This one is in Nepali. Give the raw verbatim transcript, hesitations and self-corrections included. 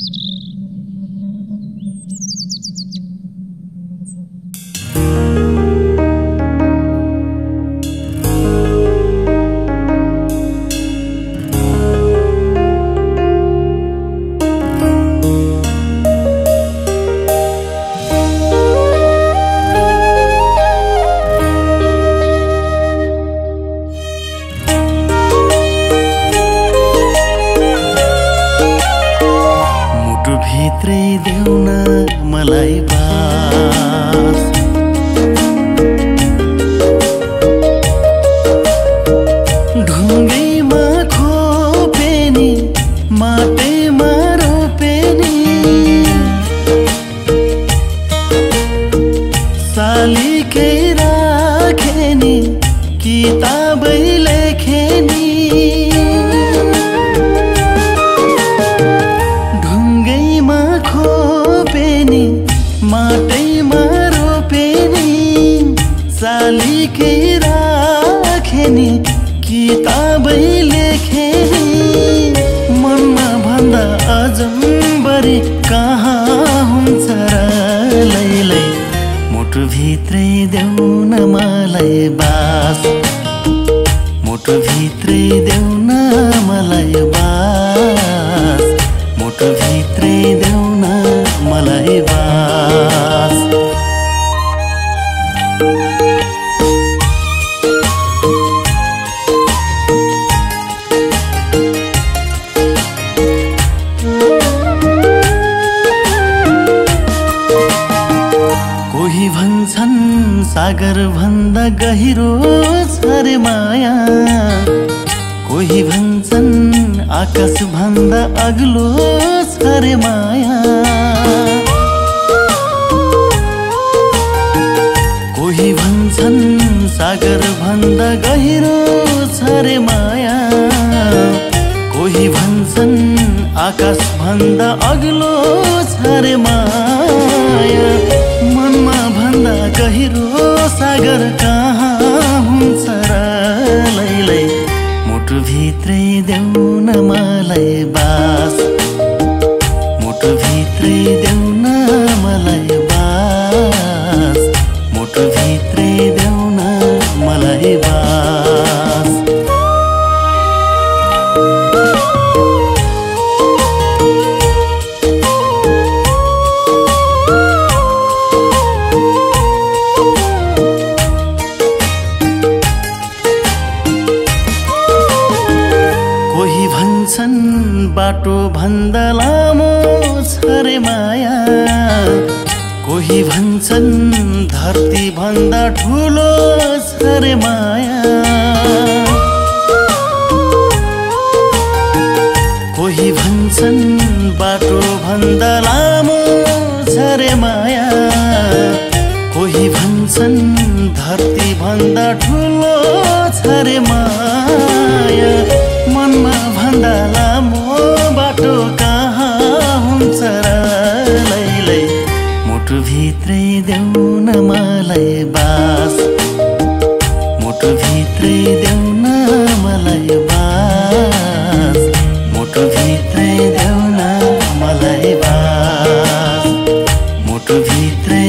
भित्रै देऊ न मलाई बास ढुङ्गैमा खोपेनी माटैमा रोपेनी सालीकै राखेनी किताबै लेखेनी माटैमा रोपेनी सालीकै राखेनी किताबै लेखेनी मनमा भन्दा अजम्बरी कहाँ हुन्छ र लैलै मुटु भित्रै देऊ न मलाई बास मुटु भित्रै देऊ न मलाई बास मुटु भित्रै देऊ न मलाई बास कोही भन्छन् सागर भन्दा गहिरो छ रे माया कोही भन्छन् आकाश भन्दा अग्लो छ रे माया कोही भन्छन् सागर भन्दा गहिरो छ रे माया कोही भन्छन् आकाश भन्दा अग्लो छ रे माया मनमा भन्दा गहिरो सागर कहाँ हुन्छ र लैलै मुटु भित्रै देऊ न मलाई बास मुटु भित्रै देऊ न मलाई बास मुटु भित्रै देऊ न मलाई बास कोही भन्छन् बाटो भन्दा लामो छ रे माया कोही भन्छन् धरती भन्दा ठुलो छ रे माया कोही भन्छन् बाटो भन्दा लामो छ रे माया कोही भन्छन् धरती भन्दा ठुलो छ रे माया मनमा भन्दा लामो बाटो कहाँ हुन्छ र लैलै मुटु भित्रै देऊ न मलाई बास मुटु भित्रै देऊ न मलाई बास मुटु भित्रै देऊ न मलाई बास मुटु भित्रै